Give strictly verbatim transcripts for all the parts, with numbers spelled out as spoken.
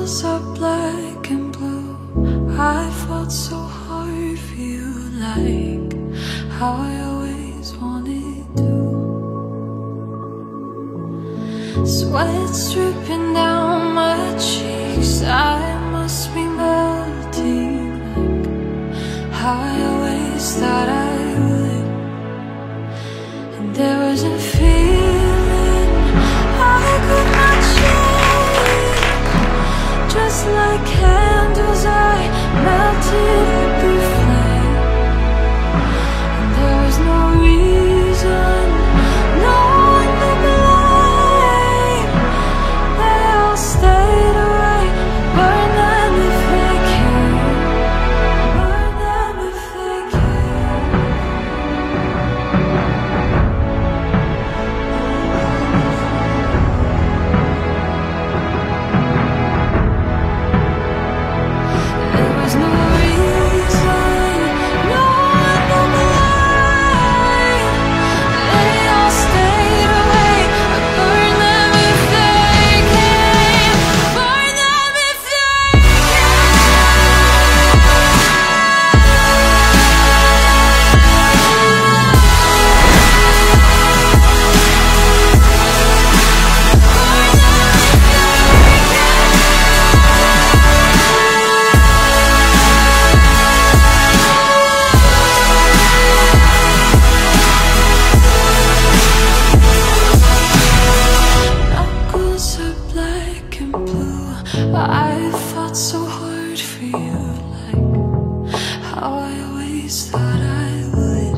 knuckles are black and blue. I fought so hard for you, like how I always wanted to. Sweat's dripping down my cheeks. I must be melting, like how I always thought I would. And there was a feeling I could not change. Just like candles, I melted every flame. And there was no reason, no one to blame. They all stayed away. Burn them if they came. Burn them if they came. There was no reason, no one to blame. They all stayed away. I burned them if they came. Burn them if they knuckles are black and blue. I fought so hard for you, like how I always thought I would.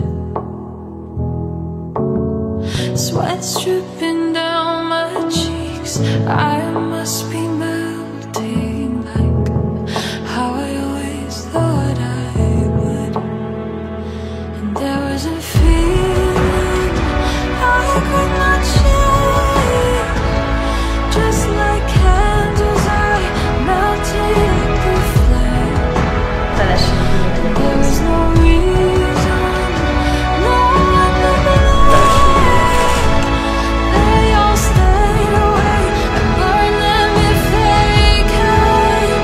Sweat's dripping down my cheeks. I must be melting, like how I always thought I would. And there was a feeling I could not change. Just like candles, I melted every flame. There was no reason, no one to blame. They all stayed away. I burned them if they came.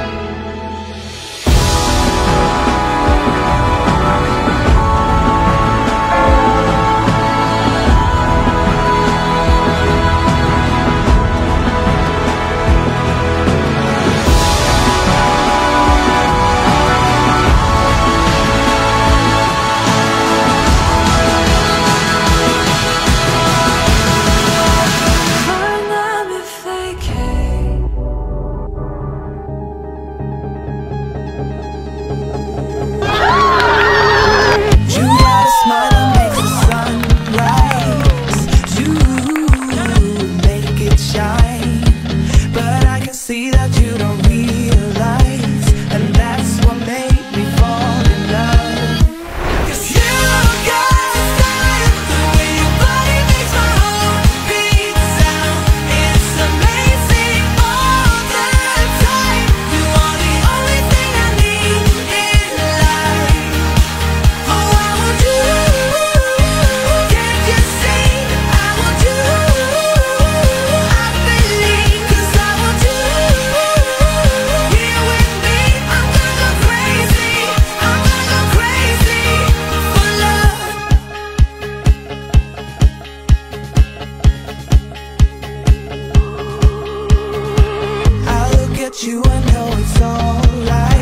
Burn them if they came. You got a smile that makes the sun rise. You make it shine. But I can see that you don't realize, and that's what made me fall in love. 'Cause you got a style, the way your body makes my heart beat sound. It's amazing all the time. You are the only thing I need in life. Oh, I want you. Can't you see? I want you. I believe, 'cause I want you. Here with me, I'm gonna go crazy. I'm gonna go crazy for love. I look at you and know it's alright.